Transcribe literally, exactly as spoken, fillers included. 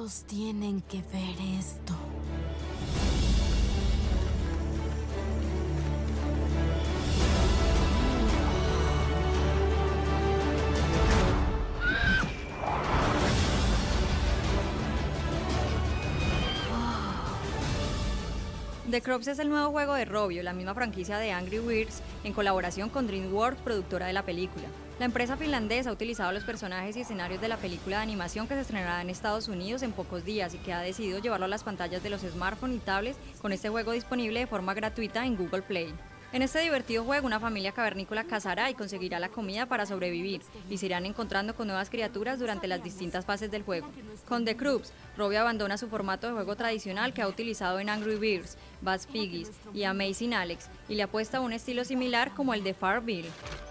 Todos tienen que ver esto. The Croods es el nuevo juego de Rovio, la misma franquicia de Angry Birds, en colaboración con DreamWorks, productora de la película. La empresa finlandesa ha utilizado los personajes y escenarios de la película de animación que se estrenará en Estados Unidos en pocos días y que ha decidido llevarlo a las pantallas de los smartphones y tablets con este juego disponible de forma gratuita en Google Play. En este divertido juego, una familia cavernícola cazará y conseguirá la comida para sobrevivir y se irán encontrando con nuevas criaturas durante las distintas fases del juego. Con The Croods, Rovio abandona su formato de juego tradicional que ha utilizado en Angry Birds, Buzz Piggies y Amazing Alex y le apuesta a un estilo similar como el de Farmville.